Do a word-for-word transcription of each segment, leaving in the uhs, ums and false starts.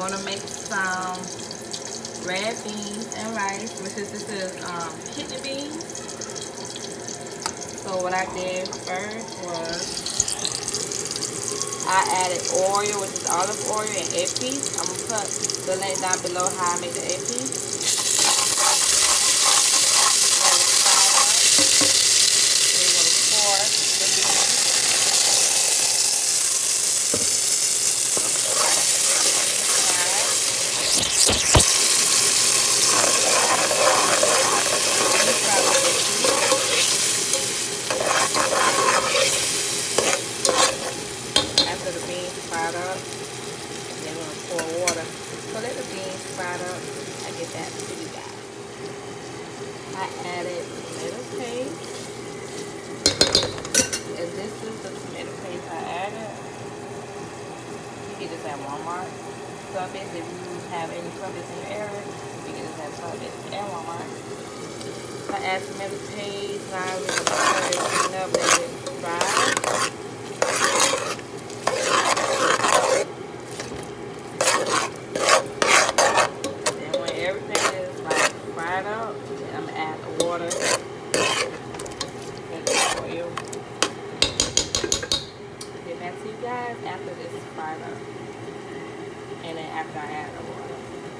gonna make some red beans and rice, which is this is um, kidney beans. So what I did first was I added oil, which is olive oil and eggplant. I'm gonna put the link down below how I make the eggplant. We're gonna pour the beans. After the beans fried up, then we're gonna pour water. So let the beans fried up. I get that to you guys. I added tomato paste, and this is the tomato paste I added. You can just at Walmart. Subbits, if you have any Subbits in your area, you can just have Subbits at Walmart. I add tomato paste. Now we're gonna pour it clean up, let it dry. Guys, after this is fried up, and then after I add the water.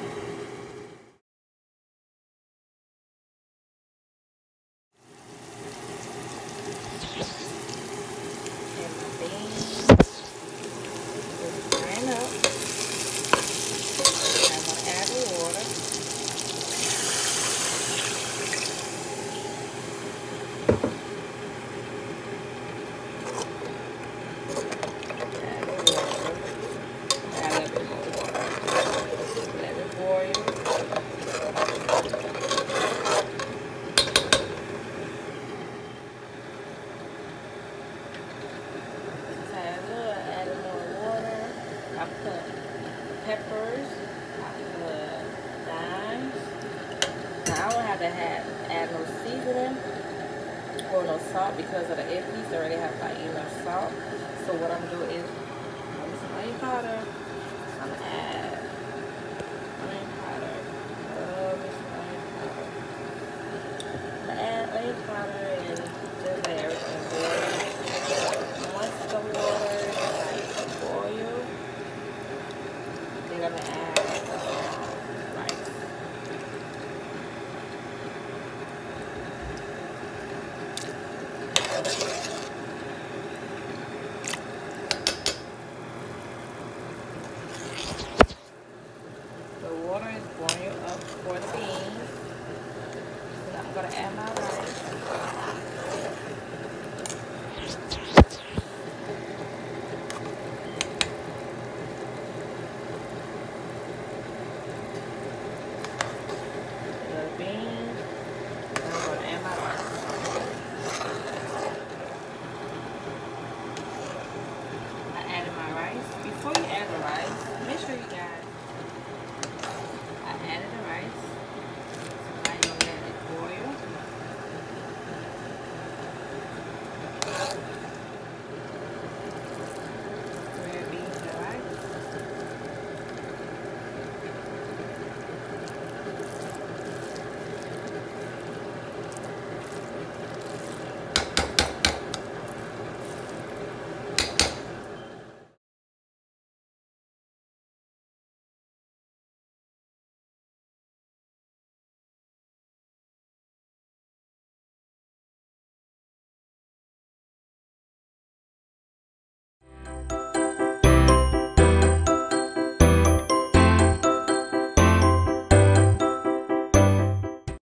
And my beans is frying up. I'm gonna add the water. I put peppers, I put dimes. Now I don't have to have, add no seasoning or no salt because of the egg piece. I already have like enough salt. So what I'm gonna do is I'm gonna some onion powder. I'm gonna add onion powder. Love this onion powder. I'm gonna add onion powder and just let everything boil. Once the water is like boil, I'm gonna add rice. The water is boiling up for the beans. So I'm gonna add my rice.